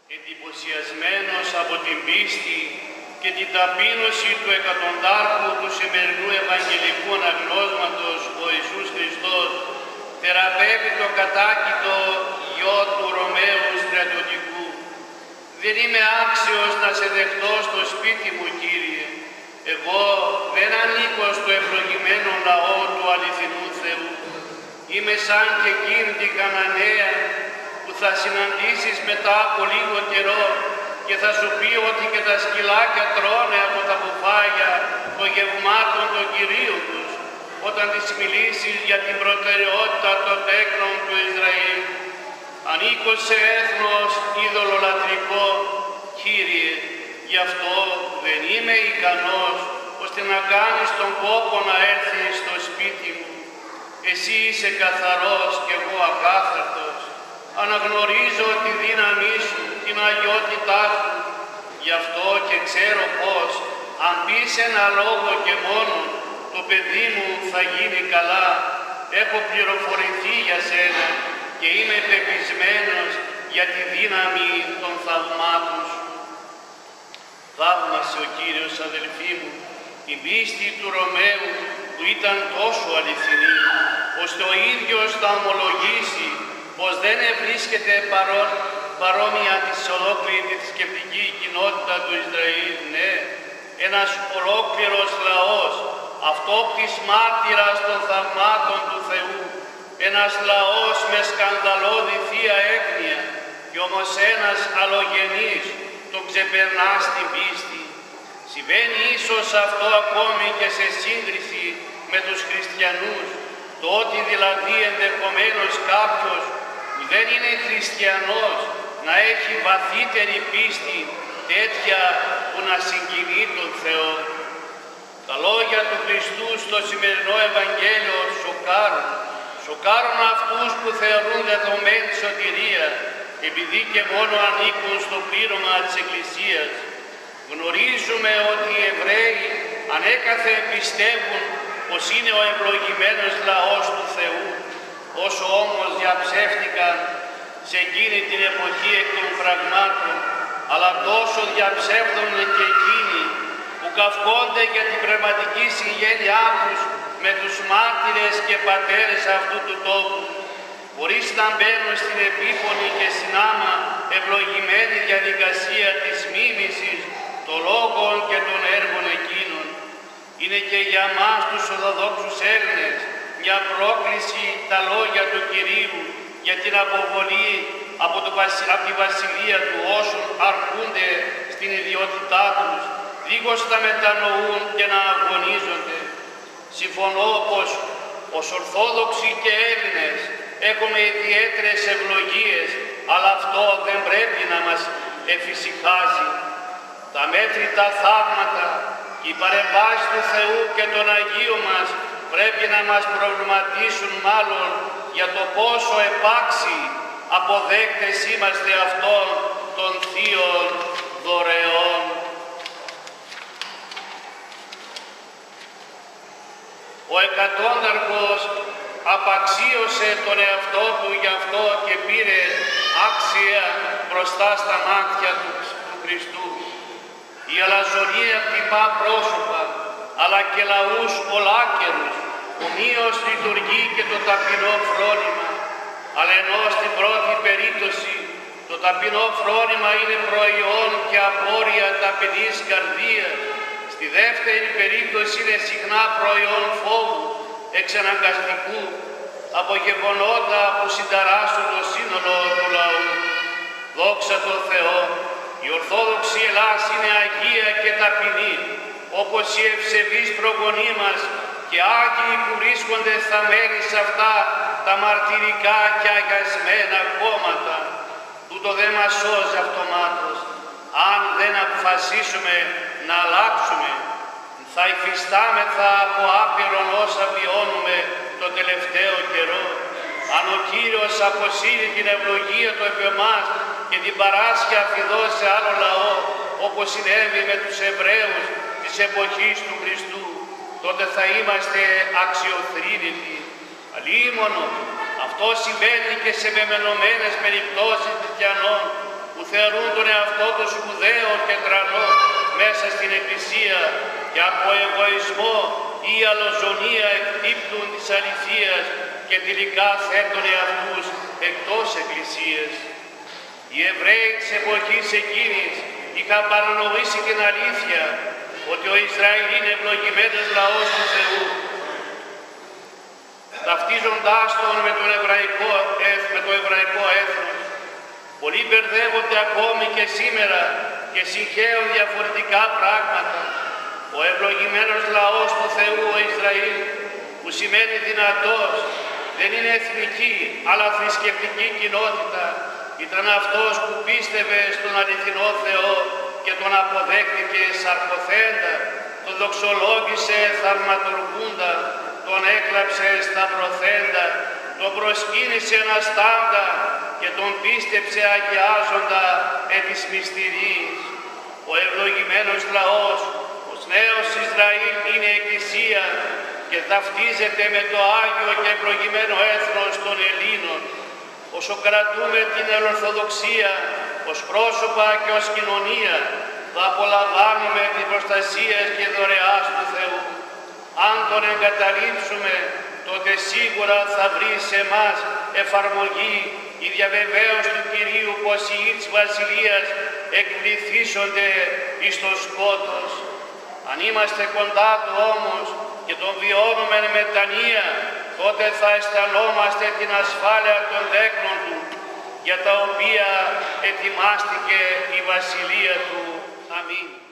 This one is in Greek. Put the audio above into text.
Εντυπωσιασμένος από την πίστη και την ταπείνωση του εκατοντάρχου του σημερινού Ευαγγελικού Αναγνώσματος, ο Ιησούς Χριστός θεραπεύει το κατάκητο γιο του Ρωμαίου στρατιωτικού. «Δεν είμαι άξιος να σε δεχτώ στο σπίτι μου, Κύριε. Εγώ δεν ανήκω στο ευλογημένο λαό του αληθινού Θεού. Είμαι σαν και εκείνη την Καναναία που θα συναντήσεις μετά από λίγο καιρό και θα σου πει ότι και τα σκυλάκια τρώνε από τα μπουφάγια των γευμάτων των κυρίων τους, όταν της μιλήσεις για την προτεραιότητα των τέκνων του Ισραήλ. Ανήκω σε έθνος ειδωλολατρικό, Κύριε, γι' αυτό δεν είμαι ικανός ώστε να κάνεις τον κόπο να έρθει στο σπίτι μου. Εσύ είσαι καθαρός και εγώ ακάθαρτος. Αναγνωρίζω τη δύναμή σου, την αγιότητά σου. Γι' αυτό και ξέρω πως, αν πεις ένα λόγο και μόνο, το παιδί μου θα γίνει καλά. Έχω πληροφορηθεί για σένα και είμαι πεπισμένος για τη δύναμη των θαυμάτων σου». Θαύμασε ο Κύριος, αδελφοί μου, την πίστη του Ρωμαίου που ήταν τόσο αληθινή, ώστε ο ίδιος θα ομολογήσει πως δεν βρίσκεται παρόμοια της ολόκληρη τη θρησκευτική κοινότητα του Ισραήλ. Ναι, ένας ολόκληρος λαός, αυτόπτης μάρτυρας των θαυμάτων του Θεού, ένας λαός με σκανδαλώδη θεία έγνοια, και όμως ένας αλλογενής τον ξεπερνά στην πίστη. Συμβαίνει ίσως αυτό ακόμη και σε σύγκριση με τους χριστιανούς, το ότι δηλαδή ενδεχομένως κάποιος που δεν είναι χριστιανός να έχει βαθύτερη πίστη, τέτοια που να συγκινεί τον Θεό. Τα λόγια του Χριστού στο σημερινό Ευαγγέλιο σοκάρουν αυτούς που θεωρούν δεδομένη σωτηρία, επειδή και μόνο ανήκουν στο πλήρωμα της Εκκλησίας. Γνωρίζουμε ότι οι Εβραίοι ανέκαθεν πιστεύουν πως είναι ο ευλογημένος λαός του Θεού, όσο όμως διαψεύτηκαν σε εκείνη την εποχή εκ των πραγμάτων, αλλά τόσο διαψεύδονται και εκείνοι που καυκώνται για την πνευματική συγγένειά τους με τους μάρτυρες και πατέρες αυτού του τόπου, χωρίς να μπαίνουν στην επίπονη και συνάμα ευλογημένη διαδικασία της μίμησης των λόγων και των έργων εκείνων. Είναι και για μας τους Ορθοδόξους Έλληνες μια πρόκληση τα λόγια του Κυρίου για την αποβολή από τη βασιλεία του όσων αρκούνται στην ιδιότητά τους, δίχως να μετανοούν και να αγωνίζονται. Συμφωνώ πως ως Ορθόδοξοι και Έλληνες έχουμε ιδιαίτερες ευλογίες, αλλά αυτό δεν πρέπει να μας εφησυχάζει. Τα μέτρητα θαύματα, οι παρεμβάσεις του Θεού και των Αγίων μας πρέπει να μας προβληματίσουν μάλλον για το πόσο επάξιοι αποδέκτες είμαστε αυτών των θείων δωρεών. Ο εκατόνταρχος απαξίωσε τον εαυτό του γι' αυτό και πήρε άξια μπροστά στα μάτια του Χριστού. Η αλαζονία χτυπά πρόσωπα, αλλά και λαούς ολάκερους, ομοίως λειτουργεί και το ταπεινό φρόνημα. Αλλά ενώ στην πρώτη περίπτωση το ταπεινό φρόνημα είναι προϊόν και απόρρια ταπεινής καρδίας, στη δεύτερη περίπτωση είναι συχνά προϊόν φόβου, εξαναγκαστικού, από γεγονότα που συνταράσσουν το σύνολο του λαού. Δόξα τω Θεώ, η Ορθόδοξη Ελλάς είναι αγία και ταπεινή, όπως οι ευσεβείς προγονείς μας και άγιοι που βρίσκονται θαμμένοι σε αυτά τα μαρτυρικά και αγιασμένα κόμματα. Τούτο δεν μας σώζει αυτομάτως. Αν δεν αποφασίσουμε να αλλάξουμε, θα υφιστάμεθα από άπειρον όσα βιώνουμε το τελευταίο καιρό. Αν ο Κύριος αποσύρει την ευλογία του επ' εμάς και την παράσχει αφιδό σε άλλο λαό, όπως συνέβη με τους Εβραίους της εποχής του Χριστού, τότε θα είμαστε αξιοθρήνητοι. Αλλήμωνο, αυτό συμβαίνει και σε μεμενωμένες περιπτώσεις χριστιανών που που θεωρούν τον εαυτό το σπουδαίο και τρανό μέσα στην Εκκλησία και από εγωισμό ή αλοζονία εκτύπτουν της αληθείας και τελικά θέτουν εαυτούς εκτός Εκκλησίας. Οι Εβραίοι της εποχής εκείνης είχαν παρανοήσει την αλήθεια ότι ο Ισραήλ είναι ευλογημένος λαός του Θεού, ταυτίζοντάς τον με το εβραϊκό έθνος. Πολλοί μπερδεύονται ακόμη και σήμερα και συγχαίουν διαφορετικά πράγματα. Ο ευλογημένος λαός του Θεού, ο Ισραήλ, που σημαίνει δυνατός, δεν είναι εθνική αλλά θρησκευτική κοινότητα. Ήταν αυτός που πίστευε στον αληθινό Θεό και τον αποδέχτηκε σαρκοθέντα, τον δοξολόγησε θαυματουργούντα, τον έκλαψε σταυρωθέντα, τον προσκύνησε αναστάντα και τον πίστεψε αγιάζοντα επ' της μυστηρίας. Ο ευλογημένος λαός, ως νέος Ισραήλ, είναι Εκκλησία και ταυτίζεται με το Άγιο και ευλογημένο έθνος των Ελλήνων. Όσο κρατούμε την Ορθοδοξία ως πρόσωπα και ως κοινωνία, θα απολαμβάνουμε την προστασία και δωρεάς του Θεού. Αν τον εγκαταλείψουμε, τότε σίγουρα θα βρει σε εμάς εφαρμογή η διαβεβαίωση του Κυρίου πως οι γη της Βασιλείας εκπληθήσονται εις το σκότος. Αν είμαστε κοντά του όμως και τον βιώνουμε με μετανία, τότε θα αισθανόμαστε την ασφάλεια των δέκνων του, για τα οποία ετοιμάστηκε η Βασιλεία του. Αμήν.